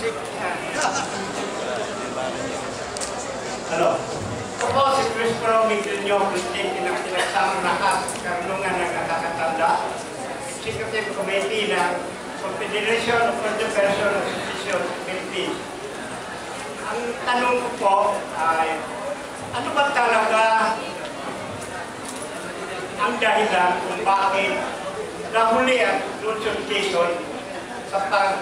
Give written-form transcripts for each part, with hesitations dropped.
Hello. Ako si Chris Promiglinyo, Presidente ng Pinagsamang Lakas, Karunungan ng Nakakatanda, Executive Committee ng Confederation of Conservation Association Philippines. Ang tanong ko po ay, ano ba talaga ang dahilan kung bakit nahuli ang Luzon Quezon sa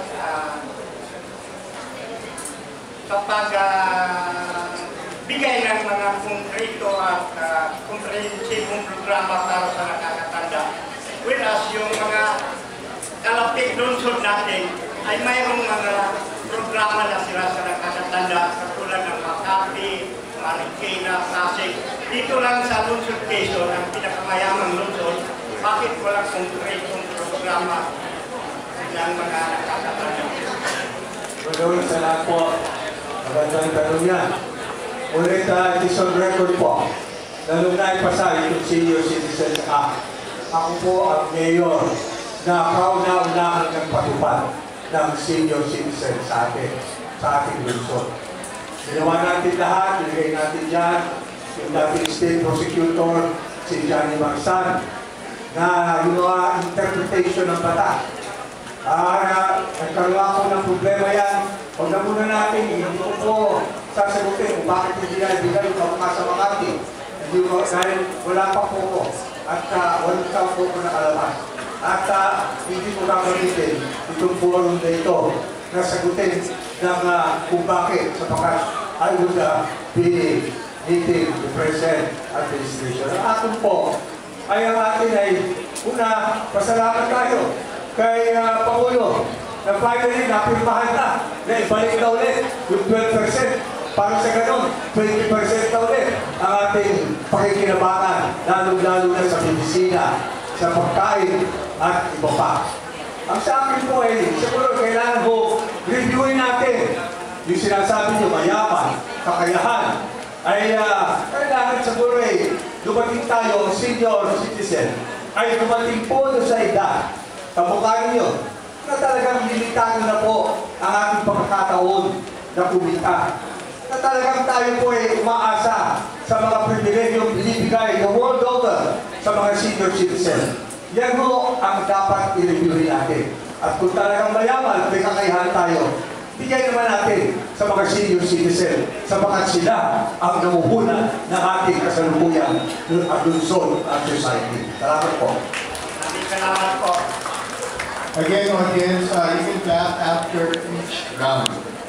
bigay ng mga konkreto at komprehensibong programa para sa nakakatanda. Whereas yung mga kalapit lungsod natin ay mayroong mga programa na sila sa nakakatanda katulad ng Makati, Marikina, Pasig. Dito lang sa Luzon Quezon, ang pinakamayamang lungsod, bakit walang konkretong programa ng mga nakakatanda? Maraming salamat po. Magandang tanong yan. Ulit, it is on record po na nung naipasa yung Senior Citizens Act, ako po ang mayor na kauna-unahan ng patupad ng senior citizens sa ating lungsod. Ginawa natin lahat, nilagay natin dyan, yung dating state prosecutor, si Johnny Marsan, na yung mga interpretation ng bata. Nagkaroon ako ng problema yan. Huwag na muna natin, hindi ko po sasagutin kung bakit hindi na ibigay yung kamuka sa Makati. Hindi ko, dahil wala pa po ko at walang tao po ko nakalabas. At hindi ko kakamitin itong forum na ito na sagutin ng kung bakit sapagkat I would be meeting the present administration. Ang atin po ay ang atin ay una, pasalamat tayo kay Pangulo na finally napirmahan na ibalik na ulit yung 12%. Para sa ganun, 20% na ulit ang ating pakikinabangan, lalo-lalo na sa medisina, sa pagkain at iba pa. Ang sa akin po ay, siguro kailangan po reviewin natin yung sinasabi nyo, mayaman, kakayahan, ay kailangan siguro ay dumating tayo, senior citizen, ay dumating po sa edad, kamukha nyo, na talagang limitado na po ang ating pagkakataon na kumita. Na talagang tayo po ay umaasa sa mga pribilehyong binibigay the world over sa mga senior citizen. Yan po ang dapat i-review natin. At kung talagang mayaman, may kakayahan tayo, bigay naman natin sa mga senior citizen sapagkat sila ang namuhuna ng ating kasalukuyang lungsod at society. Salamat po. Salamat po. Again, audience, you can clap after each round.